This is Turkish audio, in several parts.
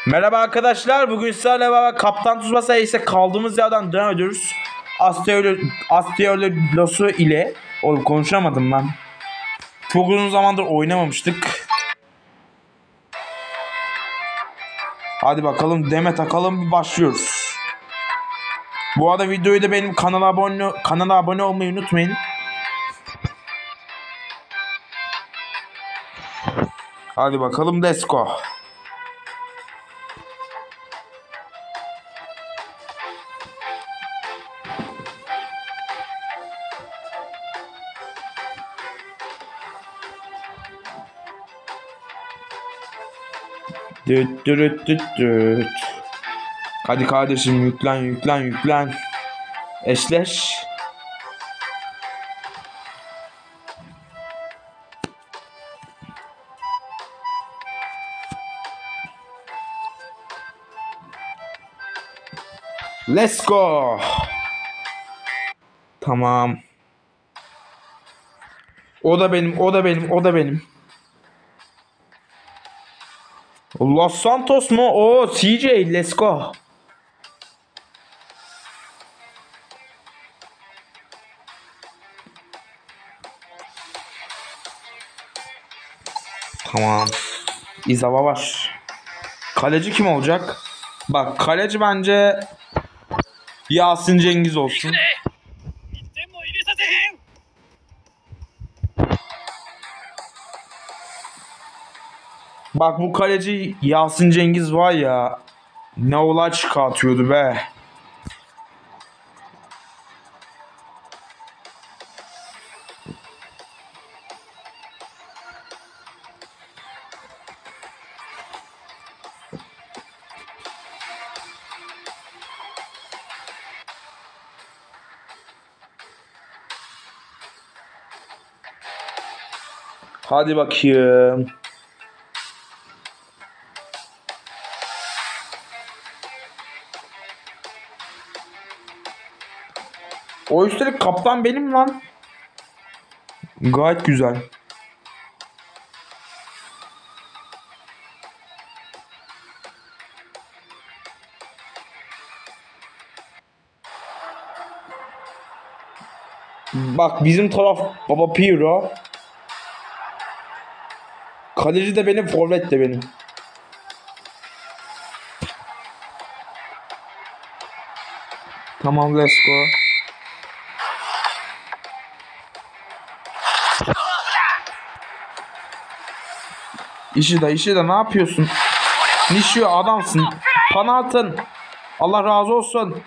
Merhaba arkadaşlar. Bugün sizlerle beraber Kaptan Tsubasa ise kaldığımız yerden devam ediyoruz. Asteolosu ile. Oğlum konuşamadım lan. Çok uzun zamandır oynamamıştık. Hadi bakalım deme takalım, başlıyoruz. Bu arada videoyu da benim kanala abone olmayı unutmayın. Hadi bakalım, let's go. Düt düt düt düt. Hadi kardeşim, yüklen. Eşleş. Let's go. Tamam. O da benim. Los Santos mu? O CJ, let's go. Tamam. İzawa var. Kaleci kim olacak? Bak, kaleci bence Yasin Cengiz olsun. Bak, bu kaleci Yasin Cengiz var ya, ne olay çıkartıyordu be. Hadi bakayım. O üstelik kaptan benim lan. Gayet güzel. Bak, bizim taraf Baba Piro. Kaleci de benim, forvet de benim. Tamam, let's go. İşi de ne yapıyorsun? Nishio, adamsın. Bana atın. Allah razı olsun.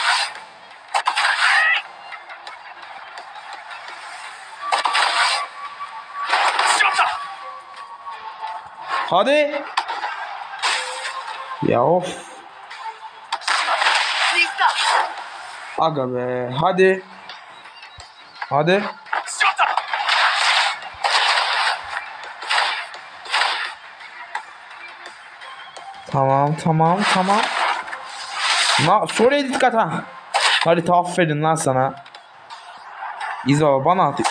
Hadi. Ya of. Aga be. Hadi. Tamam. Sonra dikkat ha. Hadi, aferin lan sana. İzawa bana at.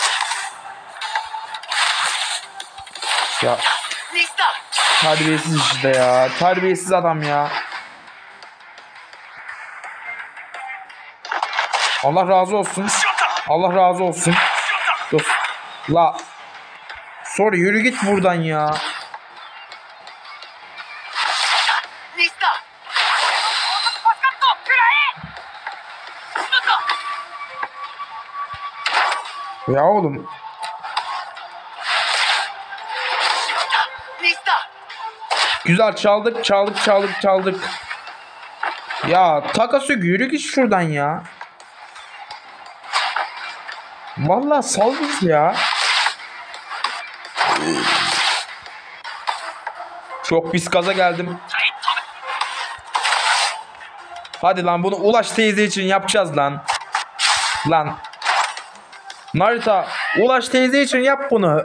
Ya. Terbiyesiz işte ya. Terbiyesiz adam ya. Allah razı olsun. Dur. La. Sonra yürü git buradan ya. Ya oğlum. Güzel çaldık. Ya Takasugi, yürü git şuradan ya. Vallahi sal biz ya. Çok pis gaza geldim. Hadi lan, bunu Ulaş teyze için yapacağız lan. Lan. Narita, Ulaş teyze için yap bunu.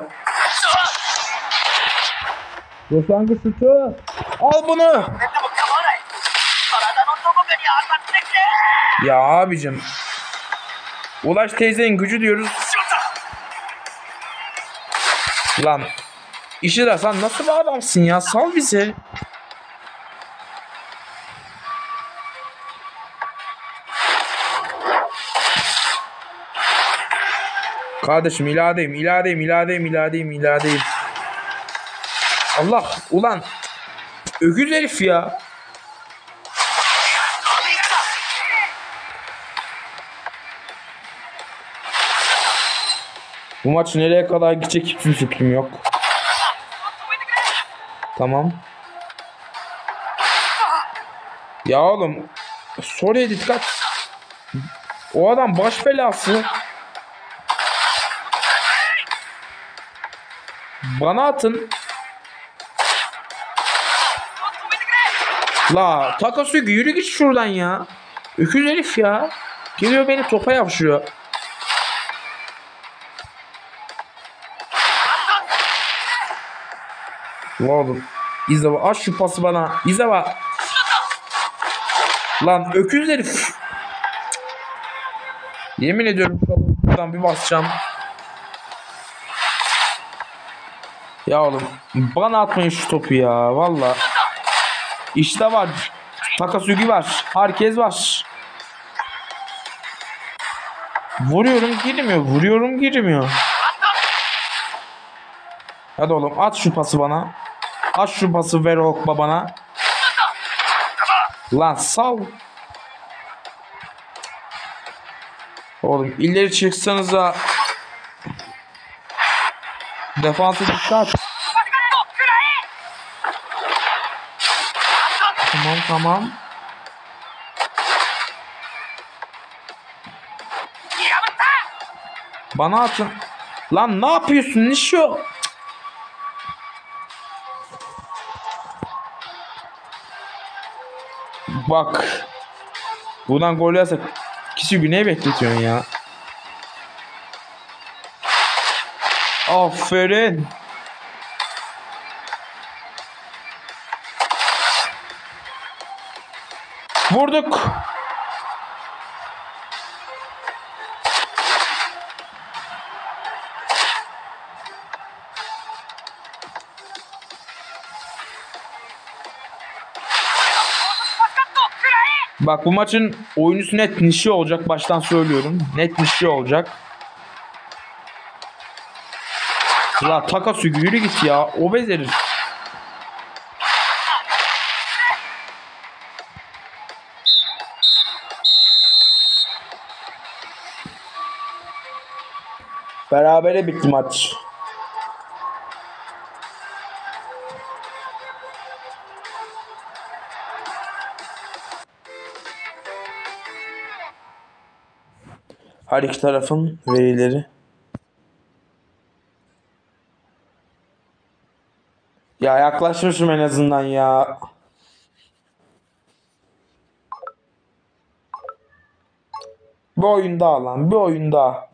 Rosangi sütü. Al bunu. Ya abicim. Ulaş teyzenin gücü diyoruz. Lan. İşi de sen nasıl bir adamsın ya? Sal bizi. Kardeşim ilerideyim. Allah ulan öküz herif ya. Bu maç nereye kadar gidecek hiçbir fikrim yok. Tamam. Ya oğlum. Soruya dikkat. O adam baş belası. Bana atın. La Takasugi yürü git şuradan ya. Öküz herif ya. Geliyor beni topa yapışıyor. Oğlum. İzaba aç şu pası bana. İzaba. Lan öküz herif. Yemin ediyorum buradan bir basacağım. Ya oğlum bana atmayın şu topu ya valla. İşte var. Takasugi var. Herkes var. Vuruyorum girmiyor. Hadi oğlum at şu pası bana. At şu pası ver Okba bana. Lan sal. Oğlum ileri çıksanıza. Defansa dikkat. Tamam. Bana atın. Lan ne yapıyorsun Nişo? Bak. Buradan gol yazsak kişi güneye bekletiyorsun ya. Aferin. Vurduk. Bak bu maçın oyuncusu net Nişi olacak. Baştan söylüyorum. Net Nişi olacak. La Takasugi yürü git ya. Obez herif. Berabere bitti maç. Her iki tarafın verileri. Ya yaklaşmışım en azından ya. Bir oyun daha lan. Bir oyun daha.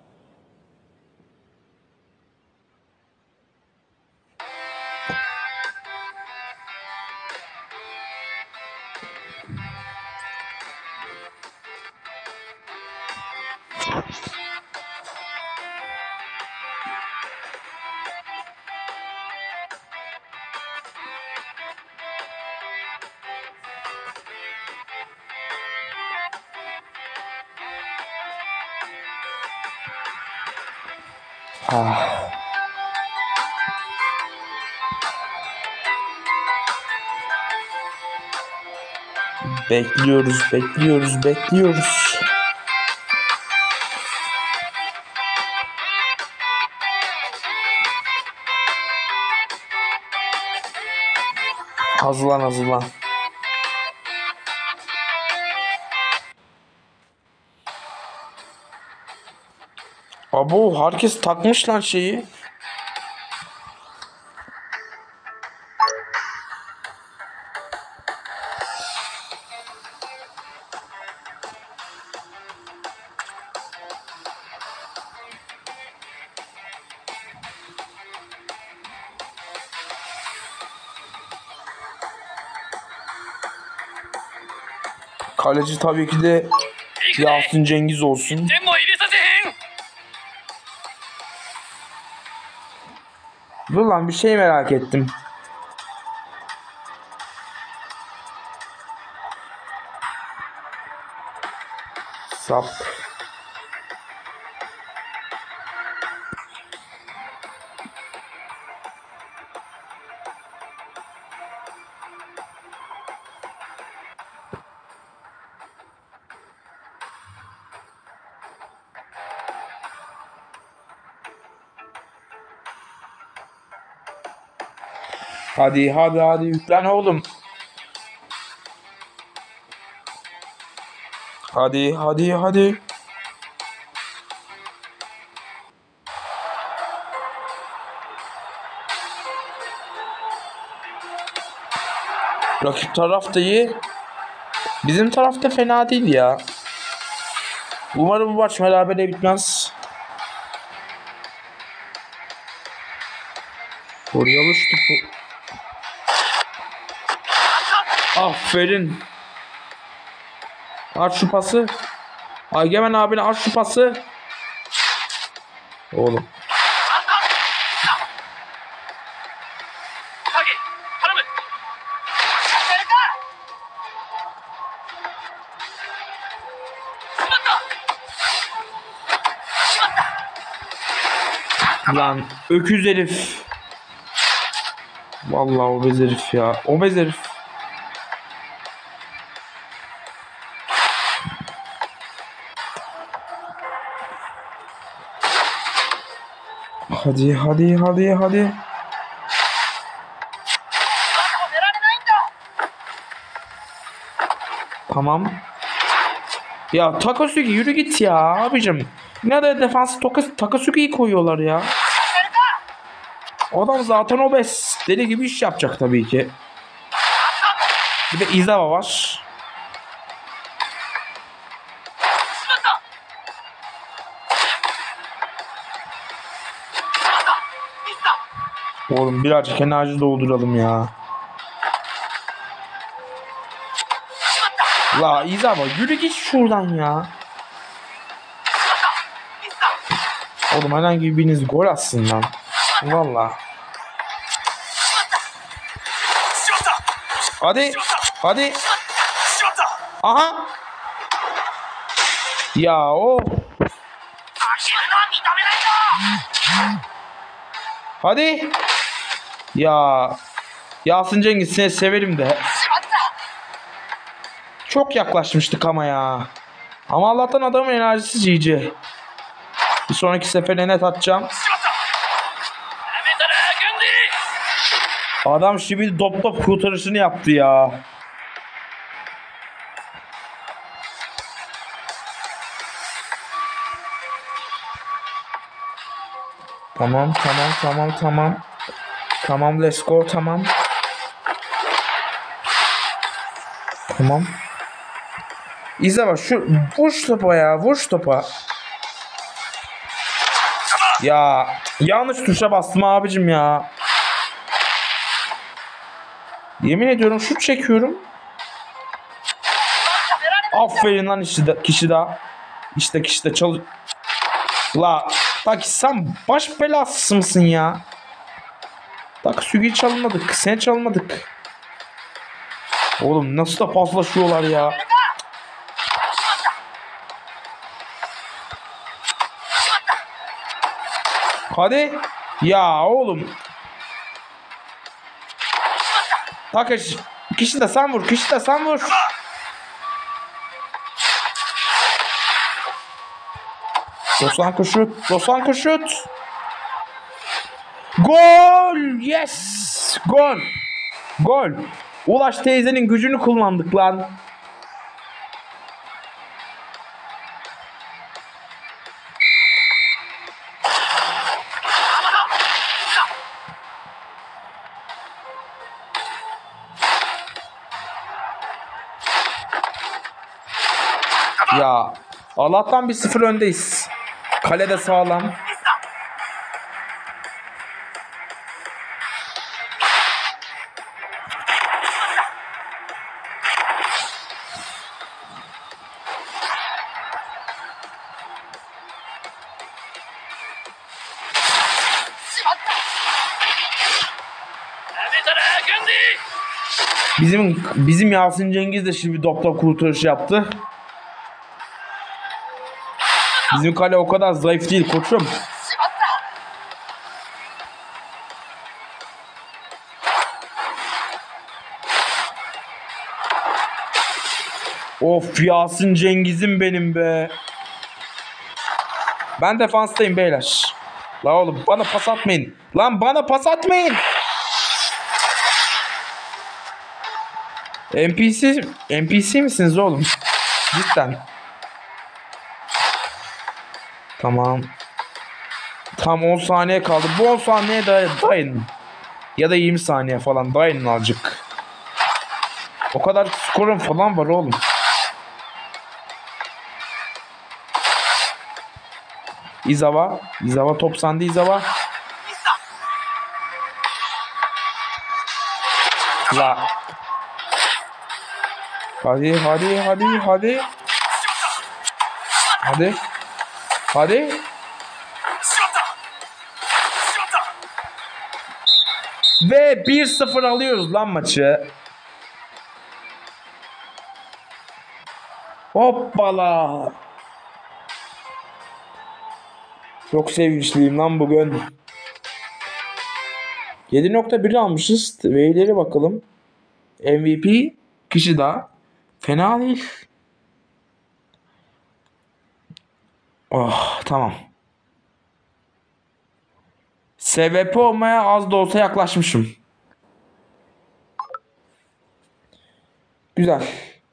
Ah. Bekliyoruz. Hazırlan. Abo herkes takmış lan şeyi. Kaleci tabii ki de Yasin Cengiz olsun. Dur lan bir şey merak ettim. Sap. Hadi hadi hadi yüklen oğlum. Hadi hadi hadi. Rakip taraf da iyi. Bizim taraf da fena değil ya. Umarım bu maç berabere bitmez. Koruyalı şu topu. Aferin. Aç şu pası. Egemen abine aç şu pası. Oğlum. Lan öküz herif. Vallahi obez herif ya. Obez herif. Hadi hadi hadi hadi. Tamam. Ya Takasugi yürü git ya abicim. Ne de defans Takasugi'yi koyuyorlar ya. Adam zaten obez. Deli gibi iş yapacak tabii ki. Bir de Izawa var. Oğlum birazcık enerji dolduralım ya. La Izawa yürü git şuradan ya. Oğlum herhangi biriniz gol atsın lan. Valla. Hadi. Hadi. Aha. Ya o. Hadi. Ya. Yasin Cengiz seni severim de. Çok yaklaşmıştık ama ya. Ama Allah'tan adamın enerjisi GG. Bir sonraki sefere net atacağım. Adam şimdi top kurtarışını yaptı ya. Tamam. Tamam let's go tamam. Tamam. İzle şu vur topa ya vur topa. Ya yanlış tuşa bastım abicim ya. Yemin ediyorum şut çekiyorum. Aferin lan kişi daha. İşte kişi de çalış. La bak sen baş belası mısın ya? Bak Sügi'yi çalmadık. Sen çalmadık. Oğlum nasıl da paslaşıyorlar ya. Hadi. Ya oğlum. Takış. Kişi de sen vur. Kişi de sen vur. Dosanko şut. Dosanko şut. Gol. Yes. Gol. Gol. Ulaş teyzenin gücünü kullandık lan. Ya Allah'tan 1-0 öndeyiz. Kalede sağlam. Bizim Yasin Cengiz de şimdi doktor kurtarışı yaptı. Bizim kale o kadar zayıf değil koçum. Of Yasin Cengiz'im benim be. Ben defanstayım beyler. La oğlum bana pas atmayın. Lan bana pas atmayın. NPC misiniz oğlum? Cidden. Tamam. Tam 10 saniye kaldı. Bu 10 saniye dayanın. Ya da 20 saniye falan dayanın azıcık. O kadar skorun falan var oğlum. Izawa top sende Izawa. La. Hadi. Ve 1-0 alıyoruz lan maçı. Hoppala. Çok sevinçliyim lan bugün. 7.1 almışız. Verilere bakalım. MVP kişi daha. Fena değil. Oh tamam. SVP olmaya az da olsa yaklaşmışım. Güzel.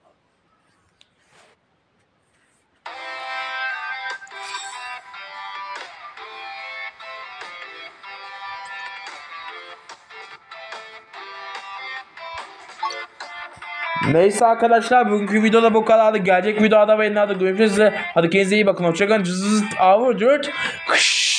Neyse arkadaşlar bugünkü videoda bu kadardı. Gelecek videoda ve yayınlarda görüşmek üzere. Hadi kendinize iyi bakın. Hoşçakalın. Cızızıt. Avur.